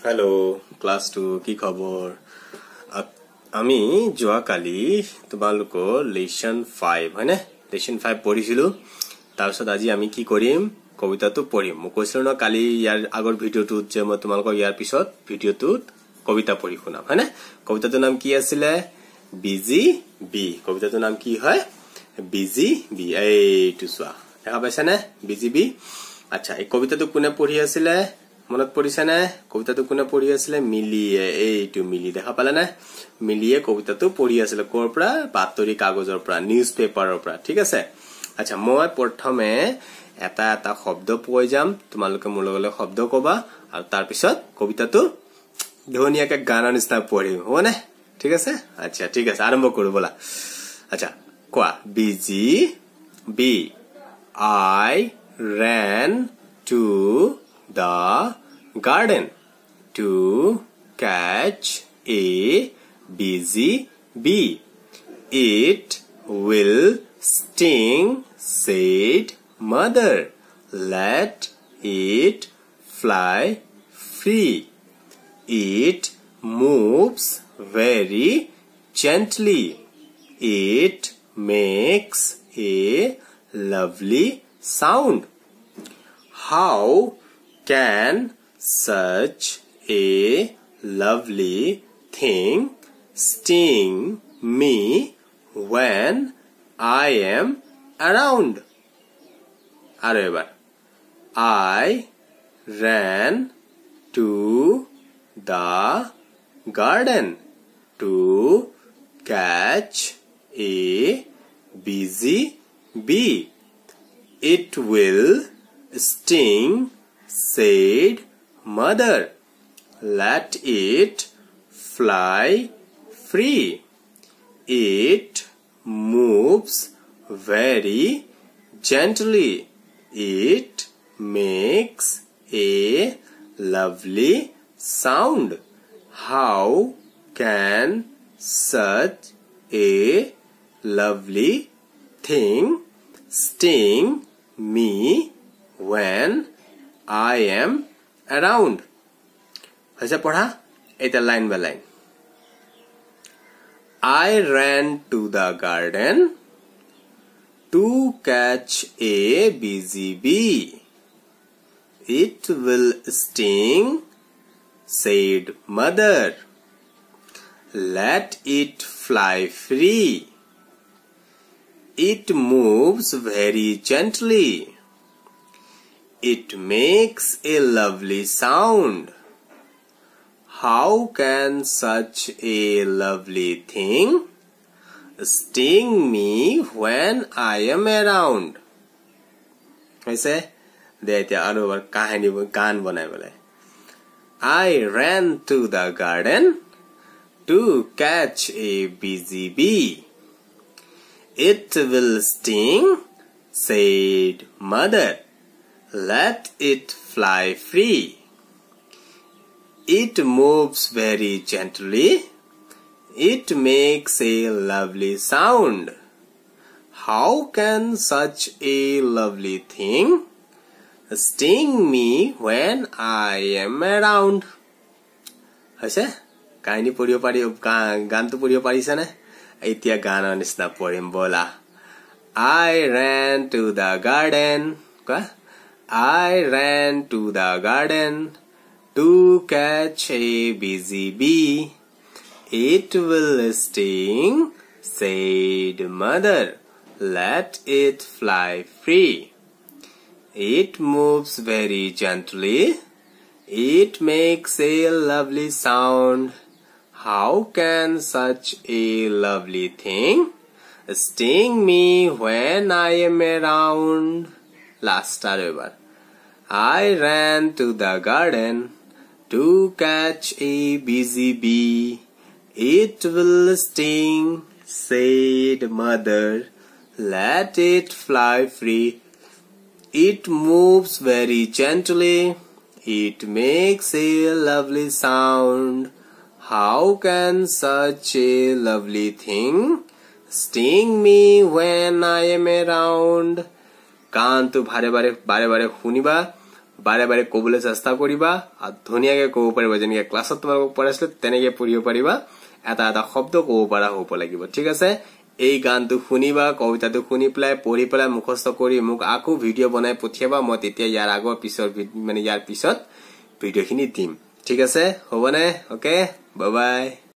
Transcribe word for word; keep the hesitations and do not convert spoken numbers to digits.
Hello class to की खबर आमी जोआ काली तुमालोको लेसन फाइव है ना लेसन फाइव पढ़िसिलु तारपिছত আজি আমি কি কৰিম কবিতাটো পঢ়িম মই কৈছিলো না কালি ইয়াৰ আগৰ ভিডিওটোত যে মই তোমালোকক ইয়াৰ পিছত ভিডিওটোত কবিতা পঢ়ি শুনাম হয় না কবিতাটোৰ নাম কি আছিল বিজি বি কবিতাটোৰ নাম কি হয় বিজি বি এইটো চোৱা দেখা পাইছা না বিজি বি আচ্ছা এই কবিতাটো কোনে পঢ়ি আছিল মনত পৰিছে না কবিতাটো কোনে পঢ়ি আছিল মিলিয়ে এইটো মিলি দেখা পালা না মিলিয়ে কবিতাটো পঢ়ি আছিল কোৰ পৰা বাতৰি কাগজৰ পৰা নিউজ পেপাৰৰ পৰা ঠিক আছে আচ্ছা মই প্ৰথমে এটা এটা শব্দ পঢ়ি যাম তোমালোকে মোৰ লগলে শব্দ কবা আৰু তাৰ পিছত কবিতাটো ধুনীয়াকৈ গানৰ নিচিনা পঢ়িম হয়নে ঠিক আছে আচ্ছা ঠিক আছে আৰম্ভ কৰো বলা আচ্ছা কোৱা বিজি বি I ran to the garden to catch a busy bee. It will sting, said mother. Let it fly free. It moves very gently. It makes a lovely sound. How can such a lovely thing sting me when I am around? However, I ran to the garden to catch a busy bee. It will sting, said mother. Let it fly free. It moves very gently. It makes a lovely sound. How can such a lovely thing sting me when I am around? ऐसा पढ़ा एक line by line I ran to the garden to catch a busy bee. It will sting, said mother. Let it fly free. It moves very gently. It makes a lovely sound. How can such a lovely thing sting me when I am around? ऐसे देते आरो बार कहानी गान बनाए बोले I ran to the garden to catch a busy bee. It will sting, said mother. Let it fly free. It moves very gently. It makes a lovely sound. How can such a lovely thing sting me when I am around? ऐसे कहानी पढ़ियो पारी गान तो पढ़ियो पारी से ना इतिया गाना निस्ना पढ़िम बोला I ran to the garden क्या I ran to the garden to catch a busy bee. It will sting, said mother. Let it fly free. It moves very gently. It makes a lovely sound. How can such a lovely thing sting me when I am around? Last however, I ran to the garden to catch a busy bee. It will sting, said mother. Let it fly free. It moves very gently. It makes a lovely sound. How can such a lovely thing sting me when I am around? कान तो बारे बारे बारे बारे শুনিবা বাৰে বাৰে ক'বলৈ চেষ্টা কৰিবা আৰু ধুনীয়াকৈ ক'ব পাৰিবা যেনেকৈ ক্লাছত তোমালোকক পঢ়াইছিলো তেনেকৈ পঢ়িব পাৰিবা এটা এটা শব্দ ক'ব পৰা হ'ব লাগিব ঠিক আছে এই গানটো শুনিবা কবিতাটো শুনি পেলাই পঢ়ি পেলাই মুখস্থ কৰি মোক আকৌ ভিডিও বনাই পঠিয়াবা মই তেতিয়া ইয়াৰ আগৰ পিছৰ মানে ইয়াৰ পিছত ভিডিওখিনি দিম ঠিক আছে হ'বনে ওকে বাই বাই